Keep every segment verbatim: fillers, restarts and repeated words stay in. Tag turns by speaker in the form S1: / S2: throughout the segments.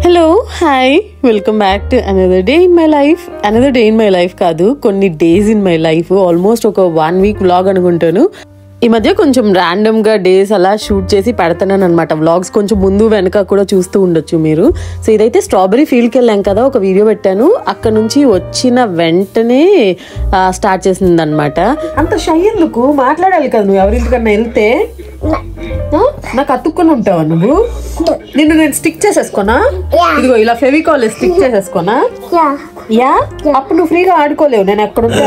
S1: Hello hi welcome back to another day in my life. Another day in my life కాదు, కొన్ని days in my life. Almost ఒక one week vlog అనుకుంటాను. ఈ మధ్య కొంచెం random గా డేస్ అలా షూట్ చేసి పెడతాను అనమాట. వ్లాగ్స్ కొంచెం ముందు వెనక కూడా చూస్తూ ఉండొచ్చు మీరు. సో ఇదైతే స్ట్రాబెరీ ఫీల్డ్కి వెళ్ళాం కదా, ఒక వీడియో పెట్టాను. అక్కడ నుంచి వచ్చిన వెంటనే స్టార్ట్ చేసింది అనమాట. అంత షై ఎందుకు, మాట్లాడాలి కదా నువ్వు. ఎవరింటికన్నా వెళ్తే నాకు అతుక్కొని ఉంటావా నువ్వు? నిన్ను నేను స్టిక్ చేసేసుకోనా? ఇదిగో ఇలా ఫెవికాల్ స్టిక్ చేసేసుకోనా? యా, అప్పుడు నువ్వు ఫ్రీగా ఆడుకోలేవు. నేను ఎక్కడుంటే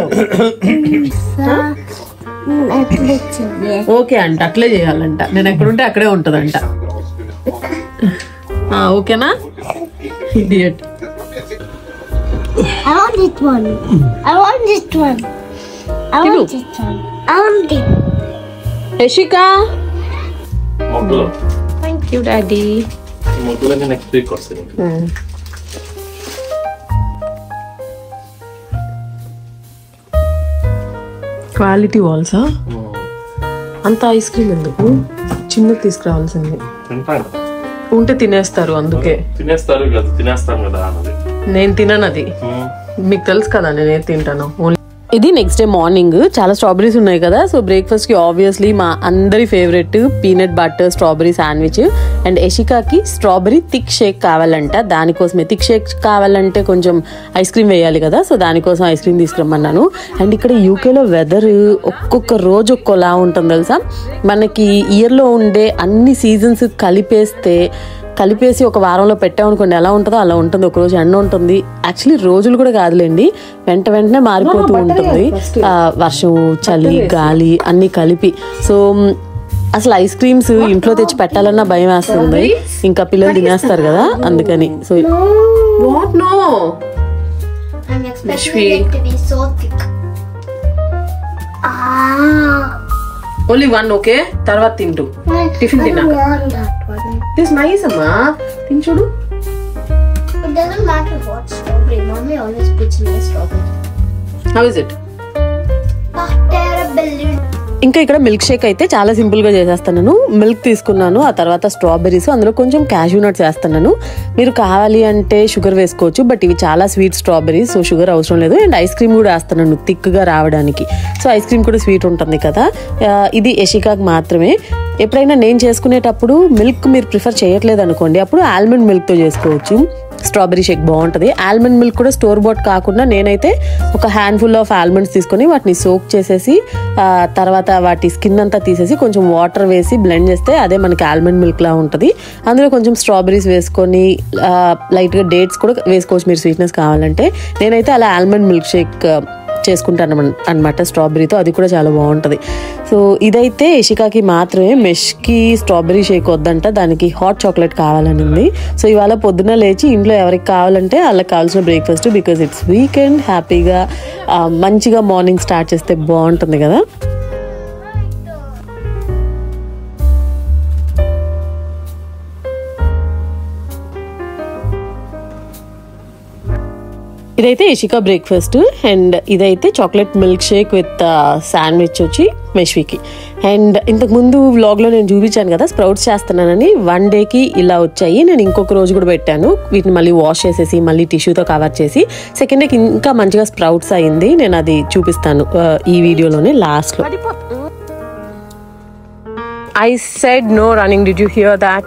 S1: ఓకే అంట, అట్లే చేయాలంట. నేను ఎక్కడుంటే అక్కడే ఉంటదంట. ఓకేనా? Idiot.
S2: I want this one. I want this one. I want this one. I want it.
S1: Yashika,
S3: మొగ్గులు.
S1: Thank you daddy.
S3: మొగ్గులన్నీ నెక్స్ట్ వీక్ వస్తాయి.
S1: క్వాలిటీ వాల్సా? అంత ఐస్ క్రీమ్ ఎందుకు? చిన్నది తీసుకురావాల్సింది.
S3: తింటాను,
S1: ఉంటే తినేస్తారు, అందుకే
S3: తినేస్తారు కదా, తినేస్తాం కదా అన్నది.
S1: నేను తినను అది, మీకు తెలుసు కదా నేను తింటాను. ఓన్లీ ఇది నెక్స్ట్ డే మార్నింగ్. చాలా స్ట్రాబెరీస్ ఉన్నాయి కదా, సో బ్రేక్ఫాస్ట్ కి ఆబ్వియస్లీ మా అందరి favourite peanut butter strawberry sandwich. And యశికాకి స్ట్రాబెరీ థిక్ షేక్ కావాలంట. దానికోసమే థిక్ షేక్ కావాలంటే కొంచెం ఐస్ క్రీమ్ వేయాలి కదా, సో దానికోసం ఐస్ క్రీమ్ తీసుకురమ్మన్నాను. అండ్ ఇక్కడ యూకేలో వెదర్ ఒక్కొక్క రోజు ఒక్కోలా ఉంటుంది తెలుసా. మనకి ఇయర్లో ఉండే అన్ని సీజన్స్ కలిపేస్తే కలిపేసి ఒక వారంలో పెట్టామనుకోండి ఎలా ఉంటుందో అలా ఉంటుంది. ఒక రోజు ఎండ ఉంటుంది, యాక్చువల్లీ రోజులు కూడా కాదులేండి, వెంట వెంటనే మారిపోతూ ఉంటుంది. వర్షం, చలి, గాలి అన్ని కలిపి. సో అసలు ఐస్ క్రీమ్స్ ఇంట్లో తెచ్చి పెట్టాలన్నా భయం వేస్తుంది, ఇంకా పిల్లలు తినేస్తారు కదా అందుకని. So what no,
S2: I'm expecting it to be so thick. Ah.
S1: Only one okay, తర్వాత తింటూ టిఫిన్ తిన్నా. దిస్ నైస్ అమ్మా, తిని చూడు.
S2: It doesn't matter what strawberry. Mommy always puts nice strawberry.
S1: How is it?
S2: Ah, terrible.
S1: ఇంకా ఇక్కడ milk shake అయితే చాలా సింపుల్ గా చేసేస్తాను. మిల్క్ తీసుకున్నాను, ఆ తర్వాత స్ట్రాబెరీస్, అందులో కొంచెం క్యాష్యూ నట్స్ వేస్తున్నాను. మీరు కావాలి అంటే షుగర్ వేసుకోవచ్చు, బట్ ఇవి చాలా స్వీట్ స్ట్రాబెరీస్, సో షుగర్ అవసరం లేదు. అండ్ ఐస్ క్రీమ్ కూడా వేస్తున్నాను థిక్ గా రావడానికి. సో ఐస్ క్రీమ్ కూడా స్వీట్ ఉంటుంది కదా. ఇది యశికాకి మాత్రమే. ఎప్పుడైనా నేను చేసుకునేటప్పుడు మిల్క్ మీరు ప్రిఫర్ చేయట్లేదు అనుకోండి, అప్పుడు ఆల్మండ్ మిల్క్ తో చేసుకోవచ్చు. స్ట్రాబెరీ షేక్ బాగుంటుంది. ఆల్మండ్ మిల్క్ కూడా స్టోర్ బోట్ కాకుండా నేనైతే ఒక హ్యాండ్ఫుల్ ఆఫ్ ఆల్మండ్స్ తీసుకొని వాటిని సోక్ చేసేసి తర్వాత వాటి స్కిన్ అంతా తీసేసి కొంచెం వాటర్ వేసి బ్లెండ్ చేస్తే అదే మనకి ఆల్మండ్ మిల్క్ లా ఉంటుంది. అందులో కొంచెం స్ట్రాబెరీస్ వేసుకొని లైట్గా డేట్స్ కూడా వేసుకోవచ్చు మీరు స్వీట్నెస్ కావాలంటే. నేనైతే అలా ఆల్మండ్ మిల్క్ షేక్ చేసుకుంటాను అనమాట స్ట్రాబెరీతో, అది కూడా చాలా బాగుంటుంది. సో ఇదైతే యశికాకి మాత్రమే. మెష్కి స్ట్రాబెరీ షేక్ వద్దంట, దానికి హాట్ చాక్లెట్ కావాలని ఉంది. సో ఇవాళ పొద్దున లేచి ఇంట్లో ఎవరికి కావాలంటే వాళ్ళకి కావాల్సిన బ్రేక్ఫాస్ట్, బికాజ్ ఇట్స్ వీకెండ్, హ్యాపీగా మంచిగా మార్నింగ్ స్టార్ట్ చేస్తే బాగుంటుంది కదా. ఇదైతే యశికా బ్రేక్ఫాస్ట్. అండ్ ఇదైతే chocolate milk shake with sandwich వచ్చి మెష్వికి. అండ్ ఇంతకు ముందు వ్లాగ్లో నేను చూపించాను కదా స్ప్రౌట్స్ చేస్తున్నానని. వన్ డేకి ఇలా వచ్చాయి. నేను ఇంకొక రోజు కూడా పెట్టాను, వీటిని మళ్ళీ వాష్ చేసేసి మళ్ళీ టిష్యూతో కవర్ చేసి. సెకండ్ డేకి ఇంకా మంచిగా స్ప్రౌట్స్ అయింది, నేను అది చూపిస్తాను ఈ వీడియోలోనే లాస్ట్లో. I said no running, did you hear that?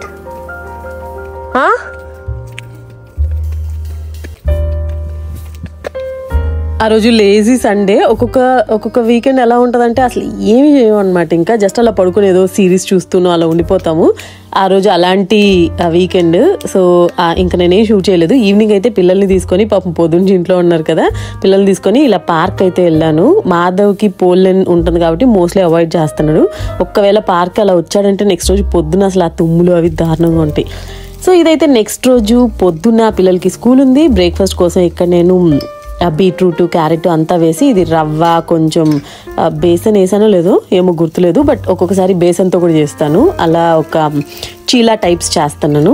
S1: ఆ రోజు లేజీ సండే. ఒక్కొక్క ఒక్కొక్క వీకెండ్ ఎలా ఉంటుందంటే అసలు ఏమి చేయమన్నమాట, ఇంకా జస్ట్ అలా పడుకుని ఏదో సిరీస్ చూస్తూనో అలా ఉండిపోతాము. ఆ రోజు అలాంటి వీకెండ్. సో ఇంకా నేనేం షూట్ చేయలేదు. ఈవినింగ్ అయితే పిల్లల్ని తీసుకొని, పాపం పొద్దున్న ఇంట్లో ఉన్నారు కదా, పిల్లల్ని తీసుకొని ఇలా పార్క్ అయితే వెళ్ళాను. మాధవ్కి పోలెన్ ఉంటుంది కాబట్టి మోస్ట్లీ అవాయిడ్ చేస్తున్నాడు. ఒక్కవేళ పార్క్ అలా వచ్చాడంటే నెక్స్ట్ రోజు పొద్దున అసలు ఆ తుమ్ములు అవి దారుణంగా ఉంటాయి. సో ఇదైతే నెక్స్ట్ రోజు పొద్దున్న పిల్లలకి స్కూల్ ఉంది. బ్రేక్ఫాస్ట్ కోసం ఇక్కడ నేను బీట్రూట్, క్యారెట్ అంతా వేసి, ఇది రవ్వ, కొంచెం బేసన్ వేసానో లేదో ఏమో గుర్తులేదు, బట్ ఒక్కొక్కసారి బేసన్తో కూడా చేస్తాను. అలా ఒక చీలా టైప్స్ చేస్తున్నాను.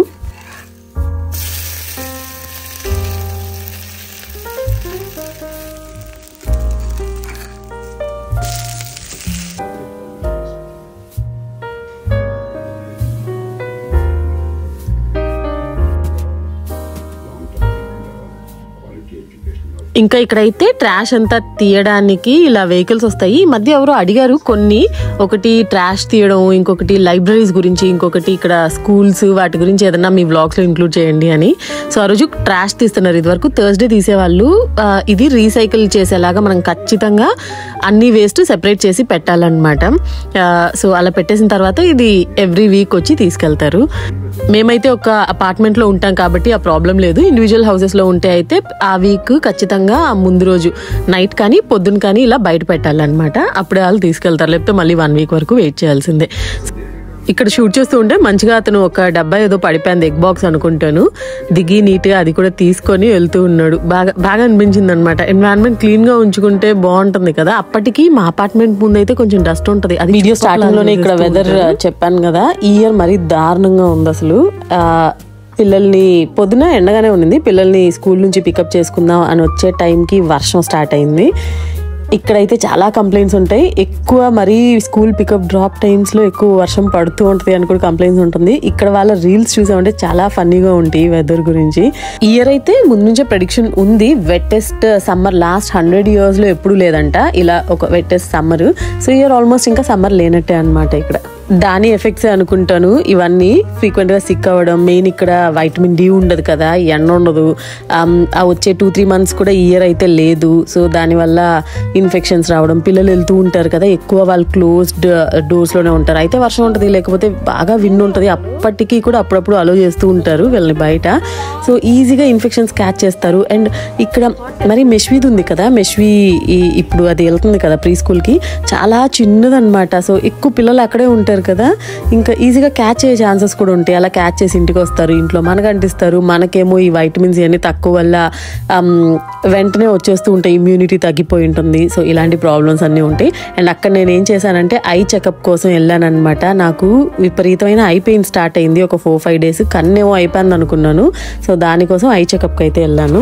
S1: ఇంకా ఇక్కడైతే ట్రాష్ అంతా తీయడానికి ఇలా వెహికల్స్ వస్తాయి. ఈ మధ్య ఎవరో అడిగారు కొన్ని, ఒకటి ట్రాష్ తీయడం, ఇంకొకటి లైబ్రరీస్ గురించి, ఇంకొకటి ఇక్కడ స్కూల్స్ వాటి గురించి ఏదన్నా మీ వ్లాగ్స్ లో ఇంక్లూడ్ చేయండి అని. సో ఆ రోజు ట్రాష్ తీస్తున్నారు. ఇది వరకు థర్స్డే తీసేవాళ్ళు. ఇది రీసైకిల్ చేసేలాగా మనం ఖచ్చితంగా అన్ని వేస్ట్ సెపరేట్ చేసి పెట్టాలన్నమాట. సో అలా పెట్టేసిన తర్వాత ఇది ఎవ్రీ వీక్ వచ్చి తీసుకెళ్తారు. మేమైతే ఒక అపార్ట్మెంట్ లో ఉంటాం కాబట్టి ఆ ప్రాబ్లం లేదు. ఇండివిజువల్ హౌసెస్ లో ఉంటే అయితే ఆ వీక్ ఖచ్చితంగా ముందు రోజు నైట్ కానీ పొద్దున కానీ ఇలా బయట పెట్టాలన్నమాట. అప్పుడే వాళ్ళు తీసుకెళ్తారు, లేకపోతే మళ్ళీ వన్ వీక్ వరకు వెయిట్ చేయాల్సిందే. ఇక్కడ షూట్ చేస్తూ ఉంటే మంచిగా అతను ఒక డబ్బా ఏదో పడిపోయింది, ఎగ్ బాక్స్ అనుకుంటాను, దిగి నీట్ గా అది కూడా తీసుకొని వెళ్తూ ఉన్నాడు. బాగా బాగా అనిపించింది అనమాట. ఎన్వైరన్మెంట్ క్లీన్ గా ఉంచుకుంటే బాగుంటుంది కదా. అప్పటికి మా అపార్ట్మెంట్ ముందు అయితే కొంచెం డస్ట్ ఉంటది. అది వీడియో స్టార్టింగ్ లోనే ఇక్కడ వెదర్ చెప్పాను కదా, ఈ ఇయర్ మరీ దారుణంగా ఉంది అసలు. ఆ పిల్లల్ని పొద్దున ఎండగానే ఉండింది, పిల్లల్ని స్కూల్ నుంచి పికప్ చేసుకుందాం అని వచ్చే టైంకి వర్షం స్టార్ట్ అయింది. ఇక్కడైతే చాలా కంప్లైంట్స్ ఉంటాయి. ఎక్కువ మరీ స్కూల్ పికప్ డ్రాప్ టైమ్స్లో ఎక్కువ వర్షం పడుతూ ఉంటుంది అని కూడా కంప్లైంట్స్ ఉంటుంది. ఇక్కడ వాళ్ళ రీల్స్ చూసామంటే చాలా ఫన్నీగా ఉంటాయి వెదర్ గురించి. ఈ ఇయర్ అయితే ముందు నుంచే ప్రెడిక్షన్ ఉంది, వెట్టెస్ట్ సమ్మర్ లాస్ట్ హండ్రెడ్ ఇయర్స్లో ఎప్పుడు లేదంట ఇలా ఒక wettest summer. So year almost ఇంకా సమ్మర్ లేనట్టే అనమాట. ఇక్కడ దాని ఎఫెక్ట్స్ అనుకుంటాను ఇవన్నీ. ఫ్రీక్వెంట్ గా సిక్ అవ్వడం, మెయిన్ ఇక్కడ వైటమిన్ డి ఉండదు కదా, ఎండ ఉండదు. ఆ వచ్చే టూ త్రీ మంత్స్ కూడా ఈ ఇయర్ అయితే లేదు. సో దానివల్ల ఇన్ఫెక్షన్స్ రావడం, పిల్లలు వెళ్తూ ఉంటారు కదా ఎక్కువ, వాళ్ళు క్లోజ్డ్ డోర్స్ లోనే ఉంటారు. అయితే వర్షం ఉంటుంది, లేకపోతే బాగా విండ్ ఉంటుంది, అప్పటికీ కూడా అప్పుడప్పుడు అలో చేస్తూ ఉంటారు వీళ్ళని బయట. సో ఈజీగా ఇన్ఫెక్షన్స్ క్యాచ్ చేస్తారు. అండ్ ఇక్కడ మరి మెష్వీది ఉంది కదా, మెష్వీ ఇప్పుడు అది వెళ్తుంది కదా ప్రీ స్కూల్ కి, చాలా చిన్నదన్నమాట. సో ఎక్కువ పిల్లలు అక్కడే ఉంటారు కదా, ఇంకా ఈజీగా క్యాచ్ అయ్యే ఛాన్సెస్ కూడా ఉంటాయి. అలా క్యాచ్ చేసి ఇంటికి వస్తారు, ఇంట్లో మనకు అంటిస్తారు. మనకేమో ఈ వైటమిన్స్ ఇవన్నీ తక్కువ వల్ల వెంటనే వచ్చేస్తూ ఉంటాయి, ఇమ్యూనిటీ తగ్గిపోయి ఉంటుంది. సో ఇలాంటి ప్రాబ్లమ్స్ అన్నీ ఉంటాయి. అండ్ అక్కడ నేను ఏం చేశానంటే ఐ చెకప్ కోసం వెళ్ళాను అనమాట. నాకు విపరీతమైన ఐ పెయిన్ స్టార్ట్ అయింది ఒక ఫోర్ ఫైవ్ డేస్, కన్నేమో అయిపోయింది అనుకున్నాను. సో దానికోసం ఐ చెకప్కి అయితే వెళ్ళాను.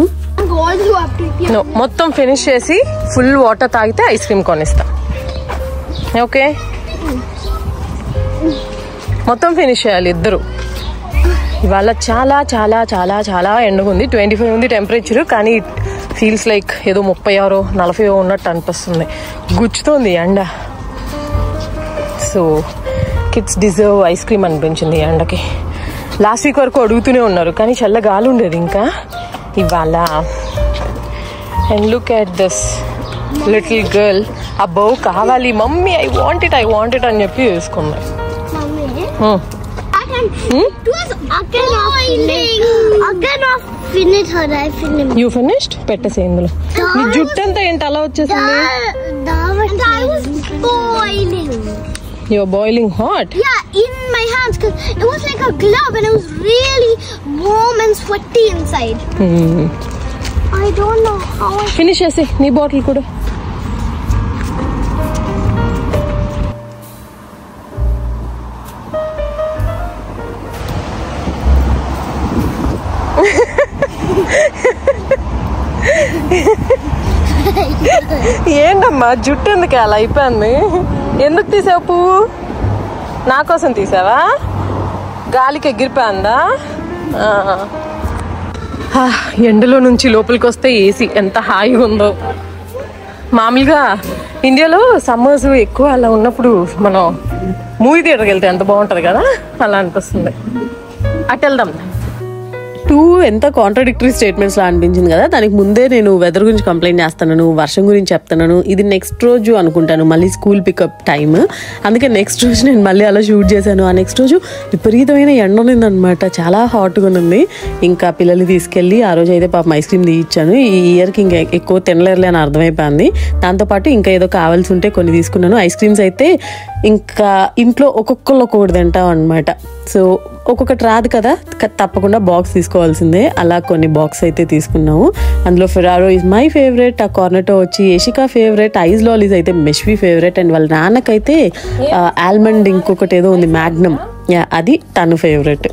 S1: మొత్తం ఫినిష్ చేసి ఫుల్ వాటర్ తాగితే ఐస్ క్రీమ్ కొనిస్తా. ఓకే, మొత్తం ఫినిష్ చేయాలి ఇద్దరు. ఇవాళ చాలా చాలా చాలా చాలా ఎండగా ఉంది. ట్వంటీ ఫైవ్ ఉంది టెంపరేచర్, కానీ ఫీల్స్ లైక్ ఏదో ముప్పై ఆరో నలభై ఉన్నట్టు అనిపిస్తుంది. గుచ్చుతోంది ఎండ. So kids deserve ice cream అనిపించింది ఎండకి. లాస్ట్ వీక్ వరకు అడుగుతూనే ఉన్నారు, కానీ చల్ల గాలి ఉండేది ఇంకా ఇవాళ. And look at this little girl. ఆ బౌ కావాలి mummy, I want it I want it అని చెప్పి వేసుకుంది. You finished? పెట్టేసే ఇందులో. నీ జుట్టు అంతా ఏంటి అలా వచ్చేసింది? You're boiling hot?
S2: Yeah, in my hands, because it was like a glove and it was really warm and sweaty inside.
S1: Hmm.
S2: I don't know how I...
S1: Finish చేసి నీ బాటిల్ కూడా. ఏంటమ్మా జుట్టు ఎందుకు అలా అయిపోయింది? ఎందుకు తీసావు పువ్వు? నా కోసం తీసావా? గాలికి ఎగిరిపోయిందా? ఎండలో నుంచి లోపలికి వస్తే ఏసీ ఎంత హాయిగా ఉందో. మామూలుగా ఇండియాలో సమ్మర్స్ ఎక్కువ అలా ఉన్నప్పుడు మనం మూవీ థియేటర్కి వెళ్తే ఎంత బాగుంటుంది కదా, అలా అనిపిస్తుంది. అటు వెళ్దాం. టూ ఎంత కాంట్రాడిక్టరీ స్టేట్మెంట్స్ లా అనిపించింది కదా. దానికి ముందే నేను వెదర్ గురించి కంప్లైంట్ చేస్తున్నాను, వర్షం గురించి చెప్తున్నాను. ఇది నెక్స్ట్ రోజు అనుకుంటాను మళ్ళీ స్కూల్ పికప్ టైమ్, అందుకే నెక్స్ట్ రోజు నేను మళ్ళీ అలా షూట్ చేశాను. ఆ నెక్స్ట్ రోజు విపరీతమైన ఎండ ఉన్నదన్నమాట, చాలా హాట్గా ఉంది. ఇంకా పిల్లల్ని తీసుకెళ్ళి ఆ రోజు అయితే పాపం ఐస్ క్రీమ్ తీయించాను. ఈ ఇయర్కి ఇంకా ఎక్కువ తినలేరులే అని అర్థమైపోయింది. దాంతోపాటు ఇంకా ఏదో కావాల్సి ఉంటే కొన్ని తీసుకున్నాను. ఐస్ క్రీమ్స్ అయితే ఇంకా ఇంట్లో ఒక్కొక్కళ్ళు ఒక్కొక్కటి తింటాం అనమాట. సో ఒక్కొక్కటి రాదు కదా, తప్పకుండా బాక్స్ తీసుకోవాల్సిందే. అలా కొన్ని బాక్స్ అయితే తీసుకున్నాము. అందులో ఫెరారో ఇస్ మై ఫేవరెట్, ఆ కార్నెటో వచ్చి ఏషికా ఫేవరెట్, ఐస్ లాలీస్ అయితే మెష్వీ ఫేవరెట్, అండ్ వాళ్ళ నాన్నకైతే ఆల్మండ్ ఇంకొకటి ఏదో ఉంది మ్యాగ్నమ్, యా అది తను ఫేవరెట్.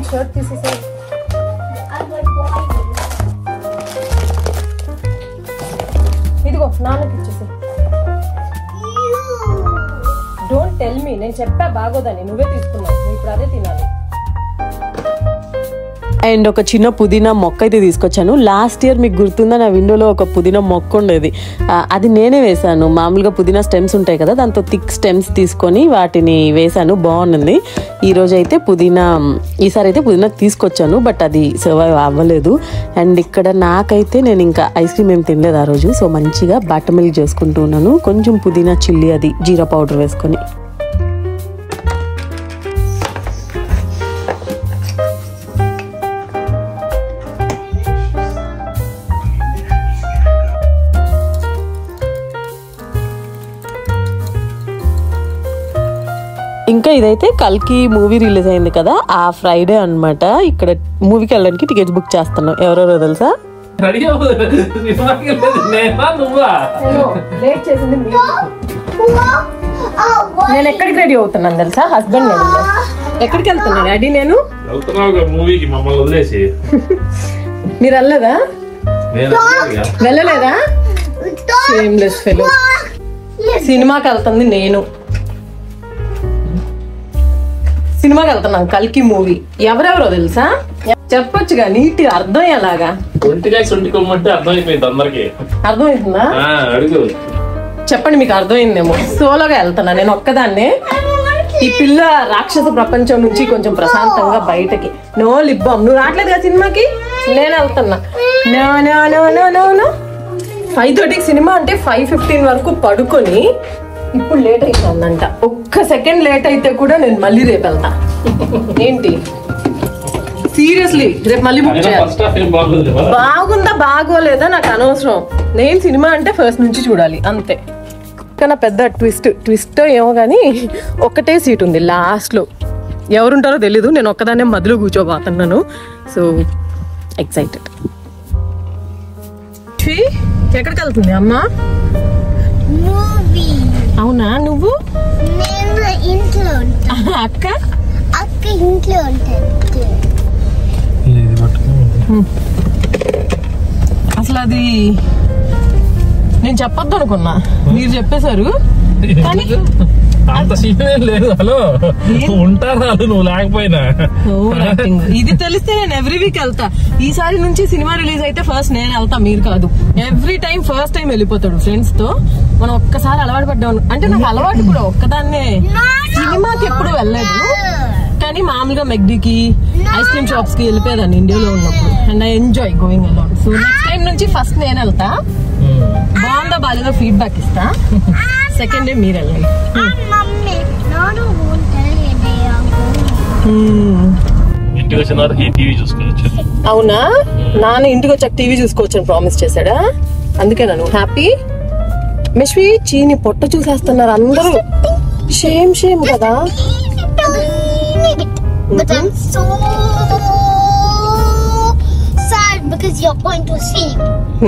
S1: షర్ట్ తీసేసా. ఇదిగో నాన్నకి ఇచ్చేసి. డోంట్ టెల్ మీ, నేను చెప్పా బాగోదని, నువ్వే తీసుకున్నావు, నువ్వు ఇప్పుడు అదే తినాలి. అండ్ ఒక చిన్న పుదీనా మొక్క అయితే తీసుకొచ్చాను. లాస్ట్ ఇయర్ మీకు గుర్తుందా, నా విండోలో ఒక పుదీనా మొక్క ఉండేది, అది నేనే వేసాను. మామూలుగా పుదీనా స్టెమ్స్ ఉంటాయి కదా, దాంతో థిక్ స్టెమ్స్ తీసుకొని వాటిని వేసాను, బాగుంది. ఈరోజు అయితే పుదీనా, ఈసారి అయితే పుదీనా తీసుకొచ్చాను, బట్ అది సర్వైవ్ అవ్వలేదు. అండ్ ఇక్కడ నాకైతే నేను ఇంకా ఐస్ క్రీమ్ ఏం తినలేదు ఆ రోజు, సో మంచిగా బటర్ మిల్క్ చేసుకుంటూ ఉన్నాను. కొంచెం పుదీనా చిల్లీ, అది జీరా పౌడర్ వేసుకొని. ఇంకా ఇదైతే కల్కి మూవీ రిలీజ్ అయింది కదా, ఆ ఫ్రైడే అన్నమాట. ఇక్కడ మూవీకి వెళ్ళడానికి టికెట్స్ బుక్ చేస్తున్నాం. ఎవరెవరో తెలుసా? నేను ఎక్కడికి రెడీ అవుతున్నాను తెలుసా? హస్బెండ్ ఎక్కడికి వెళ్తున్నా డాడీ? నేను
S3: మూవీకి మమ్మల్ని వదిలేసి
S1: మీరు వెళ్ళలేదా? వెళ్ళలేదా? Shameless fellow. సినిమాకి వెళ్తుంది నేను, సినిమాకి వెళ్తున్నాం కల్కి మూవీ. ఎవరెవరో తెలుసా? చెప్పొచ్చుగా, నీటి అర్థం ఎలాగా? అర్థమైందా? చెప్పండి, మీకు అర్థమైందేమో. సోలోగా వెళ్తున్నా నేను ఒక్కదాన్నే. ఈ పిల్ల రాక్షస ప్రపంచం నుంచి కొంచెం ప్రశాంతంగా బయటకి. నో లిబ్బం. నువ్వు రావట్లేదు కదా సినిమాకి, నేను వెళ్తున్నా. No no no no no no five థర్టీకి సినిమా అంటే ఫైవ్ ఫిఫ్టీన్ వరకు పడుకొని ఇప్పుడు లేట్ అయిపోయిందంట. ఒక్క సెకండ్ లేట్ అయితే కూడా నేను మళ్ళీ రేపు వెళ్తా. ఏంటి సీరియస్లీ, రేపు మళ్ళీ బుక్ చేయాలి. బాగుందా బాగోలేదా నాకు అనవసరం, నేను సినిమా అంటే ఫస్ట్ నుంచి చూడాలి అంతే. కానీ పెద్ద ట్విస్ట్ ట్విస్ట్ ఏమో కానీ ఒక్కటే సీట్ ఉంది లాస్ట్లో. ఎవరుంటారో తెలీదు, నేను ఒక్కదాన్నే మధ్యలో కూర్చోబోతున్నాను. So excited. ఎక్కడికి వెళ్తుంది అమ్మ? అవునా? నువ్వు?
S2: ఇంట్లో
S1: అక్క
S2: అక్క ఇంట్లో ఉంటుంది.
S1: అసలు అది నేను చెప్పొద్దు అనుకున్నా, మీరు చెప్పేశారు.
S3: అంత సీన్ లేదు. హలో ఉంటారా నువ్వు లేకపోయినా?
S1: ఇది తెలిస్తే నేను ఎవ్రీ వీక్ వెళ్తా. ఈసారి నుంచి సినిమా రిలీజ్ అయితే ఫస్ట్ నేను వెళ్తా, మీరు కాదు. ఎవ్రీ టైం ఫస్ట్ టైం వెళ్ళిపోతాడు ఫ్రెండ్స్ తో. మనం ఒక్కసారి అలవాటు పడ్డాం అంటే, నాకు అలవాటు కూడా ఒక్కదాన్నే. సినిమాకి ఎప్పుడు వెళ్ళలేదు, కానీ మామూలుగా మెగ్డీకి ఐస్ క్రీమ్ షాప్స్ కి వెళ్ళిపోయేదాన్ని ఇండియాలో ఉన్నప్పుడు. And I enjoy going a lot. So next time నుంచి ఫస్ట్ నేను వెళ్తా, బాగుందా బాలేదో ఫీడ్బ్యాక్ ఇస్తా. సెకండ్ డే మీరు వెళ్ళండి.
S3: ఇంటికి వచ్చిన టీవీ చూసుకోవచ్చు.
S1: అవునా? నాన్న ఇంటికి వచ్చాక టీవీ చూసుకోవచ్చు అని ప్రామిస్ చేశాడా? అందుకే నన్ను హ్యాపీ. మెష్వి చీని పొట్ట చూసేస్తున్నారు అందరూ. షేమ్ షేమ్ కదా.
S2: But I'm so sad because you're going to sleep.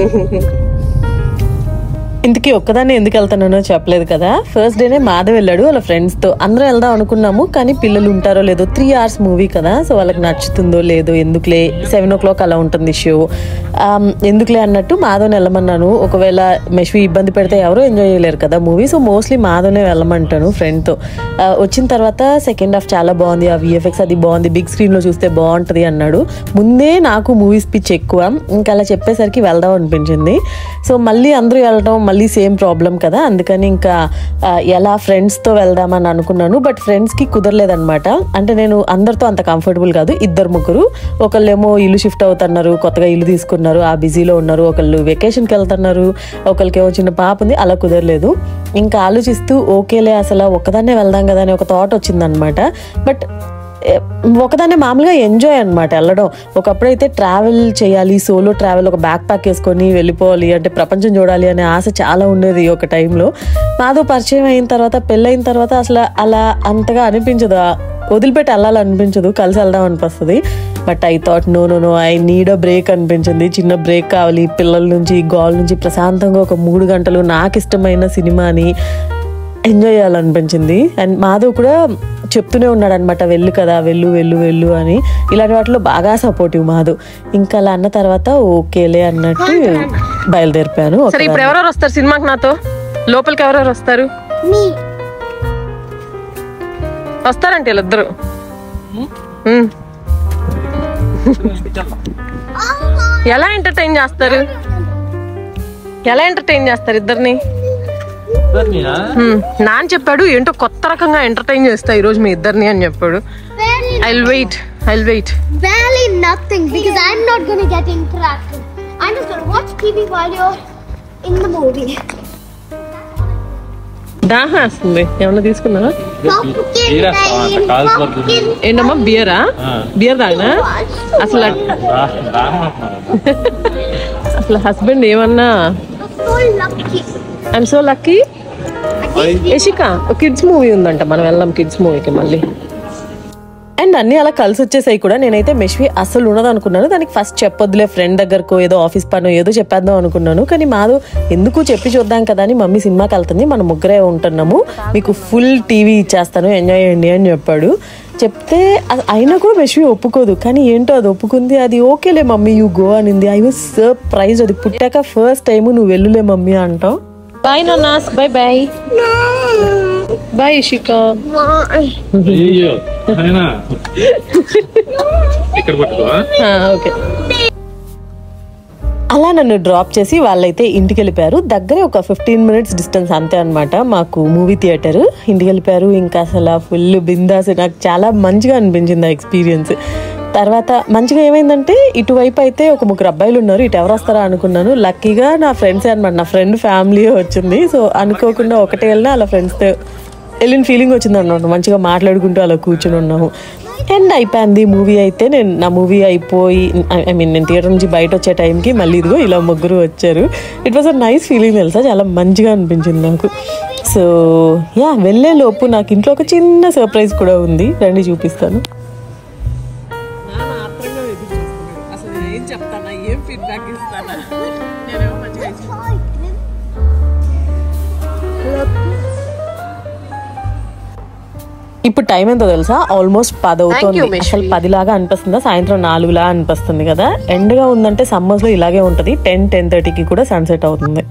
S1: ఇంతకీ ఒక్కదాన్ని ఎందుకు వెళ్తానో చెప్పలేదు కదా. ఫస్ట్ డేనే మాధవ్ వెళ్ళాడు వాళ్ళ ఫ్రెండ్స్ తో. అందరూ వెళ్దాం అనుకున్నాము, కానీ పిల్లలు ఉంటారో లేదో, త్రీ అవర్స్ మూవీ కదా, సో వాళ్ళకి నచ్చుతుందో లేదో, ఎందుకులే సెవెన్ ఓ క్లాక్ అలా ఉంటుంది షో, ఎందుకులే అన్నట్టు మాధవ్ని వెళ్ళమన్నాను. ఒకవేళ మెష్వి ఇబ్బంది పెడితే ఎవరో ఎంజాయ్ చేయలేరు కదా మూవీ, సో మోస్ట్లీ మాధవ్నే వెళ్ళమంటాను ఫ్రెండ్తో. వచ్చిన తర్వాత సెకండ్ హాఫ్ చాలా బాగుంది, ఆ విఎఫ్ఎక్స్ అది బాగుంది, బిగ్ స్క్రీన్ లో చూస్తే బాగుంటది అన్నాడు. ముందే నాకు మూవీస్ పిచ్ ఎక్కువ, ఇంకా అలా చెప్పేసరికి వెళ్దాం అనిపించింది. సో మళ్ళీ అందరూ వెళ్ళడం మళ్ళీ సేమ్ ప్రాబ్లం కదా, అందుకని ఇంకా ఎలా ఫ్రెండ్స్తో వెళ్దామని అనుకున్నాను. బట్ ఫ్రెండ్స్కి కుదరలేదనమాట. అంటే నేను అందరితో అంత కంఫర్టబుల్ కాదు. ఇద్దరు ముగ్గురు, ఒకళ్ళేమో ఇల్లు షిఫ్ట్ అవుతున్నారు, కొత్తగా ఇల్లు తీసుకున్నారు, ఆ బిజీలో ఉన్నారు, ఒకళ్ళు వెకేషన్కి వెళ్తున్నారు, ఒకరికేమో చిన్న పాప ఉంది, అలా కుదరలేదు. ఇంకా ఆలోచిస్తూ ఓకేలే అసలు ఒక్కదాన్నే వెళ్దాం కదా అని ఒక థాట్ వచ్చిందనమాట. బట్ ఒకదాన్నే మామూలుగా ఎంజాయ్ అనమాట వెళ్ళడం. ఒకప్పుడైతే ట్రావెల్ చేయాలి, సోలో ట్రావెల్, ఒక బ్యాక్ ప్యాక్ వేసుకొని వెళ్ళిపోవాలి, అంటే ప్రపంచం చూడాలి అనే ఆశ చాలా ఉండేది ఒక టైంలో. మాధవ్ పరిచయం అయిన తర్వాత, పెళ్ళైన తర్వాత అసలు అలా అంతగా అనిపించదు, వదిలిపెట్టి వెళ్ళాలనిపించదు, కలిసి వెళ్దాం అనిపిస్తుంది. But I thought no no no I need a break అనిపించింది. చిన్న బ్రేక్ కావాలి, పిల్లల నుంచి గోల్ నుంచి ప్రశాంతంగా ఒక మూడు గంటలు నాకు ఇష్టమైన సినిమాని ఎంజాయ్ చేయాలనిపించింది. అండ్ మాధవ్ కూడా చెప్తూనే ఉన్నాడు అనమాట, వెళ్ళు కదా వెళ్ళు వెళ్ళు వెళ్ళు అని. ఇలాంటి వాటిలో బాగా సపోర్టివ్ మాధవ్. ఇంకా అలా అన్న తర్వాత ఓకేలే అన్నట్టు బయలుదేరిపాను.
S4: సరే ఇప్పుడు ఎవరెవరు వస్తారు సినిమాకి నాతో? లోపలికి ఎవరెవరు వస్తారు? వస్తారంటే వీళ్ళిద్దరు. ఎలా ఎంటర్టైన్ చేస్తారు ఎలా ఎంటర్టైన్ చేస్తారు ఇద్దరిని? నాన్న చెప్పాడు ఏంటో కొత్త రకంగా ఎంటర్టైన్ చేస్తా ఈ రోజు మీ ఇద్దరిని అని చెప్పాడు. I'll wait I'll wait
S2: Barely nothing because I'm not going to get interactive. I'm just going to watch T V while you're in the movie.
S4: దాహ వస్తుంది, ఏమన్నా తీసుకున్నారా?
S2: Pumpkin,
S4: ఏంటమ్మా బియరా? బియర్ తాగినా? అసలు అసలు హస్బెండ్ ఏమన్నా
S2: so lucky.
S4: I'm so lucky. Yashika kids movie ఉందంట, మనం వెళ్దాం కిడ్స్ మూవీకి మళ్ళీ.
S1: అండ్ అన్ని అలా కలిసి వచ్చేసాయి కూడా. నేనైతే మెష్వి అస్సలు ఉండదు అనుకున్నాను, దానికి ఫస్ట్ చెప్పొద్దులే ఫ్రెండ్ దగ్గరకో ఏదో ఆఫీస్ పనో ఏదో చెప్పేద్దాం అనుకున్నాను. కానీ మాధవ్ ఎందుకు చెప్పి చూద్దాం కదా అని మమ్మీ సినిమాకి వెళ్తుంది, మనం ముగ్గురే ఉంటున్నాము, మీకు ఫుల్ టీవీ ఇచ్చేస్తాను ఎంజాయ్ చేయండి అని చెప్పాడు. చెప్తే అయినా కూడా మెష్వి ఒప్పుకోదు, కానీ ఏంటో అది ఒప్పుకుంది. అది ఓకేలే మమ్మీ యూ గో అనింది. I was surprise. అది పుట్టాక ఫస్ట్ టైం నువ్వు వెళ్ళులే మమ్మీ అంటాం.
S4: బాయ్ నోనాస్, bye bye bye Ishika.
S1: Okay అలా నన్ను డ్రాప్ చేసి వాళ్ళైతే ఇంటికి వెళ్ళిపోయారు. దగ్గరే ఒక ఫిఫ్టీన్ మినిట్స్ డిస్టెన్స్ అంతే అనమాట మాకు మూవీ థియేటర్. ఇంటికి వెళ్ళిపోయారు. ఇంకా అసలు ఫుల్ బిందాస్. నాకు చాలా మంచిగా అనిపించింది ఆ ఎక్స్పీరియన్స్. తర్వాత మంచిగా ఏమైందంటే ఇటువైపు అయితే ఒక ముగ్గురు అబ్బాయిలు ఉన్నారు, ఇటు ఎవరు వస్తారా అనుకున్నాను. లక్కీగా నా ఫ్రెండ్సే అనమాట, నా ఫ్రెండ్ ఫ్యామిలీ వచ్చింది. సో అనుకోకుండా ఒకటే వెళ్ళినా అలా ఫ్రెండ్స్తో వెళ్ళిన ఫీలింగ్ వచ్చింది అన్నమాట. మంచిగా మాట్లాడుకుంటూ అలా కూర్చొని ఉన్నాము. అండ్ అయిపోయింది మూవీ అయితే. నేను నా మూవీ అయిపోయి ఐ మీన్ నేను థియేటర్ నుంచి బయట వచ్చే టైంకి మళ్ళీ ఇదిగో ఇలా ముగ్గురు వచ్చారు. It was a nice feeling తెలుసా, చాలా మంచిగా అనిపించింది నాకు. సో యా వెళ్ళే లోపు నాకు ఇంట్లో ఒక చిన్న సర్ప్రైజ్ కూడా ఉంది, రండి చూపిస్తాను. ఇప్పుడు టైం ఎంతో తెలుసా, ఆల్మోస్ట్ పది అవుతుంది. అసలు పదిలాగా అనిపిస్తుందా, సాయంత్రం నాలుగులా అనిపిస్తుంది కదా. ఎండగా ఉందంటే సమ్మర్స్ లో ఇలాగే ఉంటది. టెన్ టెన్ థర్టీకి కూడా సన్సెట్ అవుతుంది.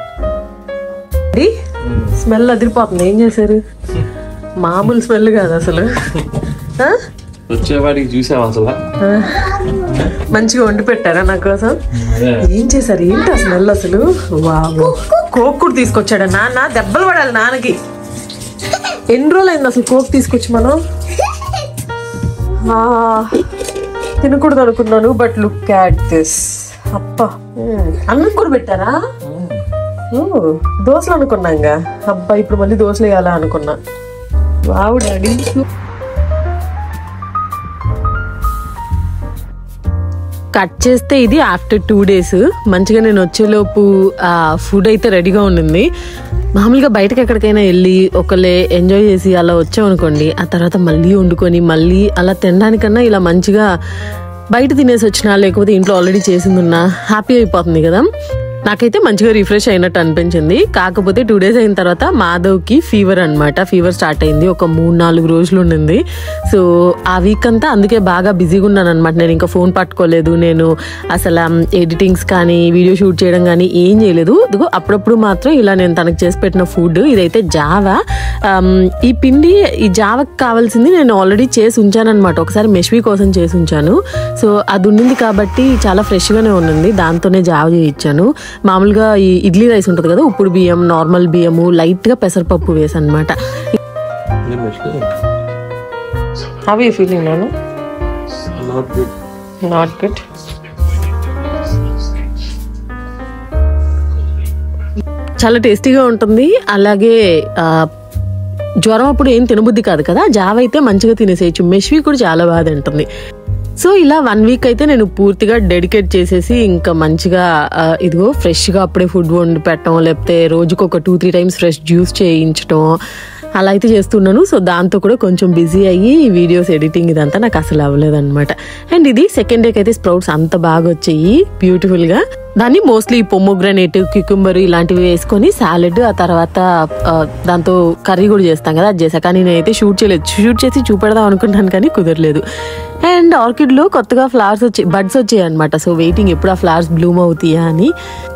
S1: స్మెల్ అదిరిపోతుంది. ఏం చేశారు? మామూలు స్మెల్ కాదు అసలు.
S3: వచ్చేవాడికి చూసావా అసలు?
S1: మంచిగా వండి పెట్టారా నా కోసం? ఏం చేశారు? ఏంటి ఆ స్మెల్ అసలు? వావ్, కోక్ కూడా తీసుకొచ్చాడా నాన్న? దెబ్బలు పడాలి నాన్నకి. ఎన్ని రోజులు అయింది అసలు కోక్ తీసుకొచ్చి మనం? తినకూడదు అనుకున్నాను, బట్ లుక్ అట్ దిస్. అబ్బా, అన్నం కూడా పెట్టారా? దోశలు అనుకున్నాగా. అబ్బా ఇప్పుడు మళ్ళీ దోశలు వేయాలా అనుకున్నా. Wow daddy. కట్ చేస్తే ఇది ఆఫ్టర్ టూ డేస్ మంచిగా నేను వచ్చేలోపు ఫుడ్ అయితే రెడీగా ఉండింది. మామూలుగా బయటకు ఎక్కడికైనా వెళ్ళి ఒకళ్ళే ఎంజాయ్ చేసి అలా వచ్చామనుకోండి, ఆ తర్వాత మళ్ళీ వండుకొని మళ్ళీ అలా తినడానికన్నా ఇలా మంచిగా బయట తినేసి వచ్చినా లేకపోతే ఇంట్లో ఆల్రెడీ చేసింది ఉన్నా హ్యాపీ అయిపోతుంది కదా. నాకైతే మంచిగా రిఫ్రెష్ అయినట్టు అనిపించింది. కాకపోతే టూ డేస్ అయిన తర్వాత మాధవ్కి ఫీవర్ అనమాట. ఫీవర్ స్టార్ట్ అయింది, ఒక మూడు నాలుగు రోజులు ఉండింది. సో ఆ వీక్ అంతా అందుకే బాగా బిజీగా ఉన్నాను అనమాట. నేను ఇంకా ఫోన్ పట్టుకోలేదు, నేను అసలు ఎడిటింగ్స్ కానీ వీడియో షూట్ చేయడం కానీ ఏం చేయలేదు. ఇదిగో అప్పుడప్పుడు మాత్రం ఇలా నేను తనకు చేసి పెట్టిన ఫుడ్, ఇదైతే జావా. ఈ పిండి ఈ జావాకి కావాల్సింది నేను ఆల్రెడీ చేసి ఉంచాను అనమాట. ఒకసారి మెష్వి కోసం చేసి ఉంచాను. సో అది ఉండింది కాబట్టి చాలా ఫ్రెష్గానే ఉండింది, దాంతోనే జావ చేయించాను. మామూలుగా ఈ ఇడ్లీ రైస్ ఉంటుంది కదా, ఉప్పుడు బియ్యం, నార్మల్ బియ్యము, లైట్ గా పెసరపప్పు వేసి అనమాట. హౌ యూ ఫీలింగ్ నాను? Not good. చాలా టేస్టీగా ఉంటుంది. అలాగే జ్వరం అప్పుడు ఏం తినబుద్ధి కాదు కదా, జావ అయితే మంచిగా తినేసేయచ్చు. మెష్వి కూడా చాలా బాగా తింటుంది. సో ఇలా వన్ వీక్ అయితే నేను పూర్తిగా డెడికేట్ చేసేసి ఇంకా మంచిగా ఇదిగో ఫ్రెష్గా అప్పుడే ఫుడ్ వండి పెట్టడం, లేకపోతే రోజుకు ఒక two three times fresh juice చేయించడం, అలా అయితే చేస్తున్నాను. సో దాంతో కూడా కొంచెం బిజీ అయ్యి వీడియోస్ ఎడిటింగ్ ఇదంతా నాకు అసలు అవ్వలేదు అనమాట. అండ్ ఇది సెకండ్ డేకి అయితే స్ప్రౌట్స్ అంత బాగా వచ్చాయి బ్యూటిఫుల్ గా. దాన్ని మోస్ట్లీ పొమోగ్రానేట్, క్యూకుంబర్ ఇలాంటివి వేసుకొని సాలెడ్, ఆ తర్వాత దాంతో కర్రీ కూడా చేస్తాం కదా, అది చేసా. కానీ నేనైతే షూట్ చేయలేదు. షూట్ చేసి చూపెడదాం అనుకుంటాను కానీ కుదరలేదు. అండ్ ఆర్కిడ్ లో కొత్తగా ఫ్లవర్స్ వచ్చాయి, బడ్స్ వచ్చాయి అనమాట. సో వెయిటింగ్ ఎప్పుడు ఆ ఫ్లవర్స్ బ్లూమ్ అవుతాయా అని.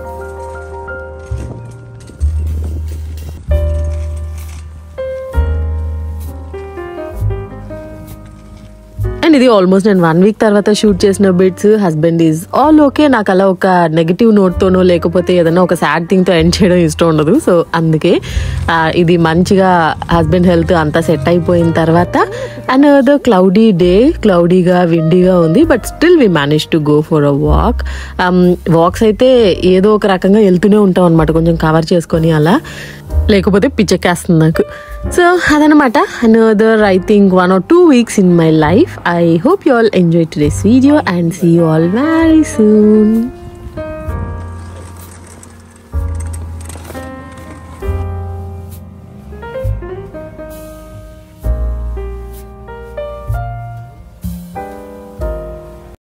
S1: అండ్ ఇది ఆల్మోస్ట్ నేను వన్ వీక్ తర్వాత షూట్ చేసిన bits. Husband is all okay. నాకు అలా ఒక నెగిటివ్ నోట్తోనో లేకపోతే ఏదైనా ఒక సాడ్ థింగ్తో ఎండ్ చేయడం ఇష్టం ఉండదు. సో అందుకే ఇది మంచిగా హస్బెండ్ హెల్త్ అంతా సెట్ అయిపోయిన తర్వాత అనదర్ క్లౌడీ డే, క్లౌడీగా విండీగా ఉంది. But still we manage to go for a walk. Walks అయితే ఏదో ఒక రకంగా వెళ్తూనే ఉంటాం అనమాట, కొంచెం కవర్ చేసుకొని అలా, లేకపోతే పిచ్చెక్కేస్తుంది నాకు. సో అదనమాట another I think one or two weeks in my life. I hope you all enjoyed today's video and see you all very soon.